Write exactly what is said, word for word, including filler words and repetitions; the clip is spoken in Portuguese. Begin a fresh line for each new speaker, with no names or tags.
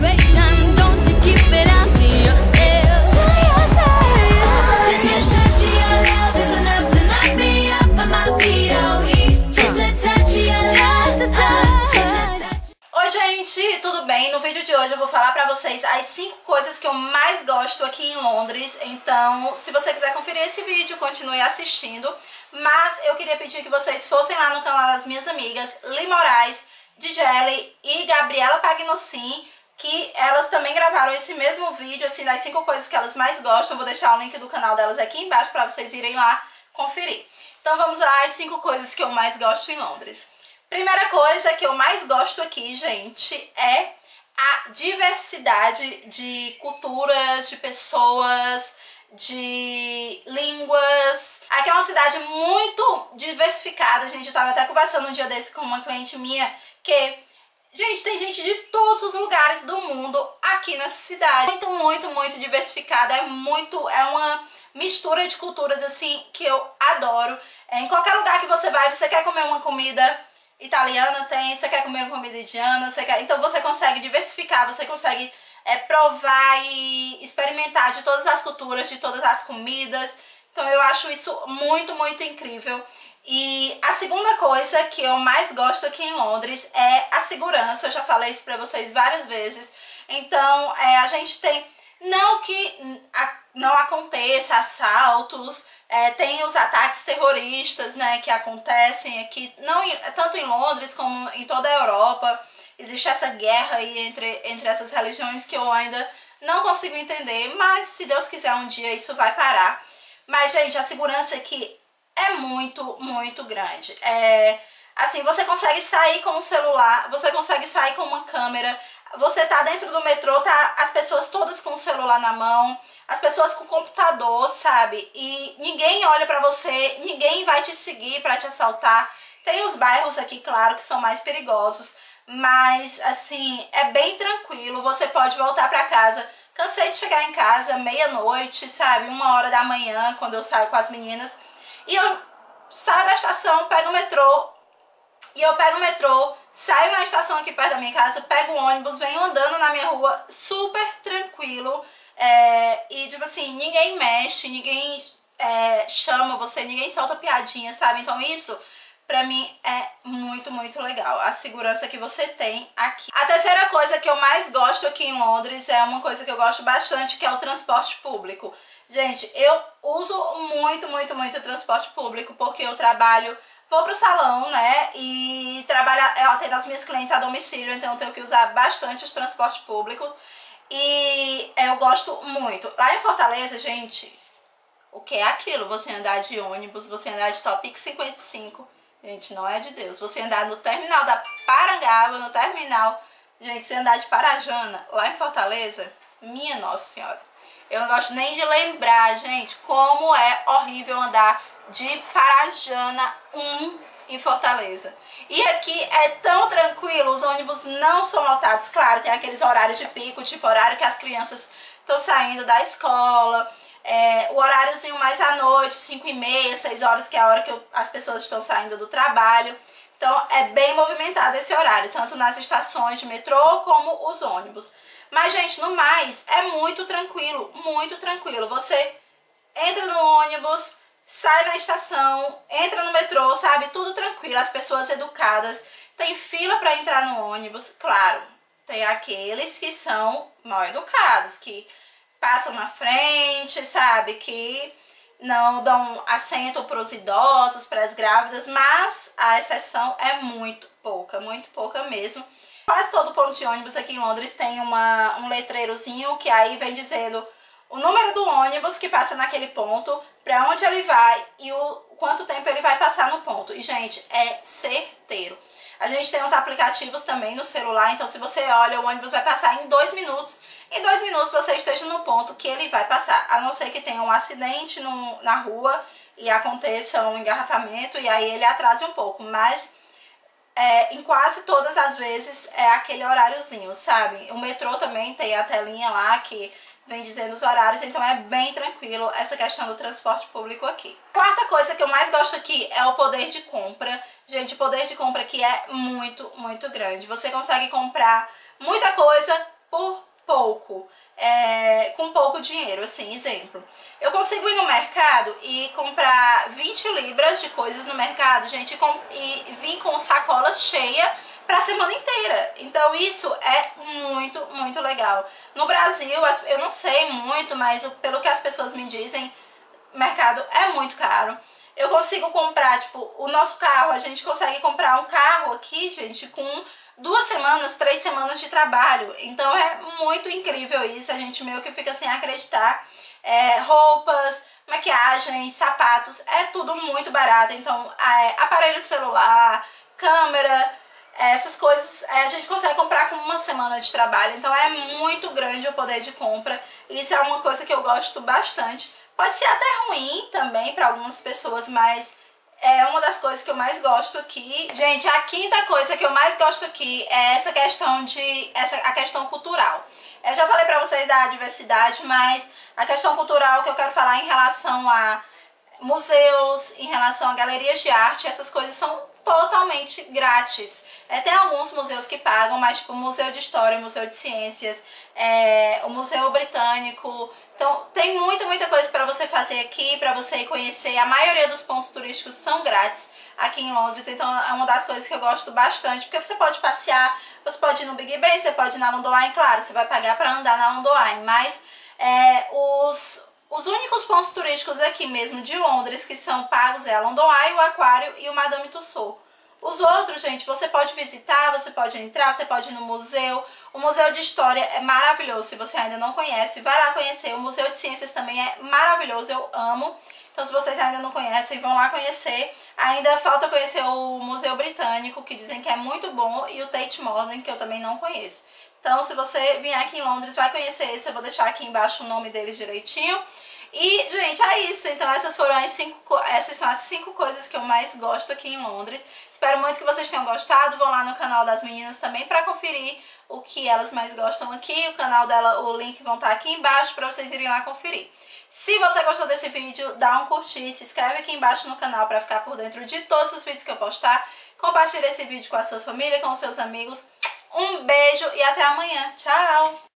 vibration. Don't you keep it out to yourself. To yourself. Just a touch of your love is enough to knock me off of my feet. Oh, we just a touch of your love. Just a touch. Just a touch.
Oi gente, tudo bem? No vídeo de hoje eu vou falar pra vocês as cinco coisas que eu mais gosto aqui em Londres. Então, se você quiser conferir esse vídeo, continue assistindo. Mas eu queria pedir que vocês fossem lá no canal das minhas amigas Li Moraes, Digele e Gabriela Pagnossin, que elas também gravaram esse mesmo vídeo, assim, das cinco coisas que elas mais gostam. Vou deixar o link do canal delas aqui embaixo pra vocês irem lá conferir. Então vamos lá, as cinco coisas que eu mais gosto em Londres. Primeira coisa que eu mais gosto aqui, gente, é a diversidade de culturas, de pessoas, de línguas. Aqui é uma cidade muito diversificada, gente. Eu tava até conversando um dia desse com uma cliente minha que, gente, tem gente de todos os lugares do mundo aqui nessa cidade. Muito, muito, muito diversificada. É muito, é uma mistura de culturas, assim, que eu adoro. É, em qualquer lugar que você vai, você quer comer uma comida italiana, tem, você quer comer uma comida indiana, você quer... Então você consegue diversificar, você consegue é, provar e experimentar de todas as culturas, de todas as comidas. Então eu acho isso muito, muito incrível. E a segunda coisa que eu mais gosto aqui em Londres é a segurança. Eu já falei isso pra vocês várias vezes. Então é, a gente tem, não que a, não aconteça assaltos, é, tem os ataques terroristas, né, que acontecem aqui, não em, tanto em Londres como em toda a Europa. Existe essa guerra aí entre, entre essas religiões que eu ainda não consigo entender, mas se Deus quiser um dia isso vai parar. Mas, gente, a segurança aqui é muito, muito grande. É, assim, você consegue sair com o celular, você consegue sair com uma câmera, você tá dentro do metrô, tá as pessoas todas com o celular na mão, as pessoas com o computador, sabe? E ninguém olha pra você, ninguém vai te seguir pra te assaltar. Tem os bairros aqui, claro, que são mais perigosos, mas, assim, é bem tranquilo, você pode voltar pra casa. Cansei de chegar em casa meia-noite, sabe? Uma hora da manhã, quando eu saio com as meninas. E eu saio da estação, pego o metrô. E eu pego o metrô, saio na estação aqui perto da minha casa, pego o ônibus, venho andando na minha rua, super tranquilo. É, e, tipo assim, ninguém mexe, ninguém é, chama você, ninguém solta piadinha, sabe? Então isso, pra mim, é muito, muito legal. A segurança que você tem aqui. A terceira coisa que eu mais gosto aqui em Londres é uma coisa que eu gosto bastante, que é o transporte público. Gente, eu uso muito, muito, muito transporte público, porque eu trabalho, vou pro salão, né, e trabalho, eu atendo as minhas clientes a domicílio, então eu tenho que usar bastante os transportes públicos. E eu gosto muito. Lá em Fortaleza, gente, o que é aquilo? Você andar de ônibus, você andar de Topic cinquenta e cinco... Gente, não é de Deus. Você andar no terminal da Parangaba, no terminal... Gente, você andar de Parajana, lá em Fortaleza, minha Nossa Senhora. Eu não gosto nem de lembrar, gente, como é horrível andar de Parajana um em Fortaleza. E aqui é tão tranquilo, os ônibus não são lotados. Claro, tem aqueles horários de pico, tipo horário que as crianças estão saindo da escola. É, o horáriozinho mais à noite, cinco e meia, seis horas, que é a hora que eu, as pessoas estão saindo do trabalho. Então é bem movimentado esse horário, tanto nas estações de metrô como os ônibus. Mas, gente, no mais, é muito tranquilo, muito tranquilo. Você entra no ônibus, sai na estação, entra no metrô, sabe? Tudo tranquilo, as pessoas educadas. Tem fila para entrar no ônibus, claro. Tem aqueles que são mal educados, que passam na frente, sabe, que não dão assento para os idosos, para as grávidas, mas a exceção é muito pouca, muito pouca mesmo. Quase todo ponto de ônibus aqui em Londres tem uma, um letreirozinho que aí vem dizendo o número do ônibus que passa naquele ponto, para onde ele vai e o quanto tempo ele vai passar no ponto. E, gente, é certeiro. A gente tem uns aplicativos também no celular, então se você olha, o ônibus vai passar em dois minutos. Em dois minutos você esteja no ponto que ele vai passar, a não ser que tenha um acidente no, na rua e aconteça um engarrafamento e aí ele atrase um pouco, mas é, em quase todas as vezes é aquele horáriozinho, sabe? O metrô também tem a telinha lá que vem dizendo os horários, então é bem tranquilo essa questão do transporte público aqui. Quarta coisa que eu mais gosto aqui é o poder de compra. Gente, o poder de compra aqui é muito, muito grande. Você consegue comprar muita coisa por por pouco. É, com pouco dinheiro, assim, exemplo. Eu consigo ir no mercado e comprar vinte libras de coisas no mercado, gente, com, e vir com sacolas cheias pra semana inteira. Então isso é muito, muito legal. No Brasil, eu não sei muito, mas pelo que as pessoas me dizem, o mercado é muito caro. Eu consigo comprar, tipo, o nosso carro, a gente consegue comprar um carro aqui, gente, com duas semanas, três semanas de trabalho. Então é muito incrível isso, a gente meio que fica sem acreditar. É, roupas, maquiagem, sapatos, é tudo muito barato. Então, é, aparelho celular, câmera, essas coisas é, a gente consegue comprar com uma semana de trabalho. Então é muito grande o poder de compra. Isso é uma coisa que eu gosto bastante. Pode ser até ruim também para algumas pessoas, mas é uma das coisas que eu mais gosto aqui. Gente, a quinta coisa que eu mais gosto aqui é essa questão de essa, a questão cultural. Eu já falei pra vocês da diversidade, mas a questão cultural que eu quero falar em relação a museus, em relação a galerias de arte, essas coisas são totalmente grátis. É, tem alguns museus que pagam, mas tipo o Museu de História, o Museu de Ciências, é, o Museu Britânico. Então tem muita, muita coisa para você fazer aqui, para você ir conhecer. A maioria dos pontos turísticos são grátis aqui em Londres, então é uma das coisas que eu gosto bastante, porque você pode passear, você pode ir no Big Ben, você pode ir na London Eye, claro, você vai pagar para andar na London Eye, mas é, os, os únicos pontos turísticos aqui mesmo de Londres que são pagos é a London Eye, o Aquário e o Madame Tussauds. Os outros, gente, você pode visitar, você pode entrar, você pode ir no museu. O Museu de História é maravilhoso, se você ainda não conhece, vai lá conhecer. O Museu de Ciências também é maravilhoso, eu amo. Então, se vocês ainda não conhecem, vão lá conhecer. Ainda falta conhecer o Museu Britânico, que dizem que é muito bom, e o Tate Modern, que eu também não conheço. Então, se você vier aqui em Londres, vai conhecer esse. Eu vou deixar aqui embaixo o nome deles direitinho. E, gente, é isso. Então, essas foram as cinco, essas são as cinco coisas que eu mais gosto aqui em Londres. Espero muito que vocês tenham gostado. Vão lá no canal das meninas também para conferir o que elas mais gostam aqui. O canal dela, o link vão estar aqui embaixo para vocês irem lá conferir. Se você gostou desse vídeo, dá um curtir, se inscreve aqui embaixo no canal para ficar por dentro de todos os vídeos que eu postar. Compartilhe esse vídeo com a sua família, com os seus amigos. Um beijo e até amanhã. Tchau!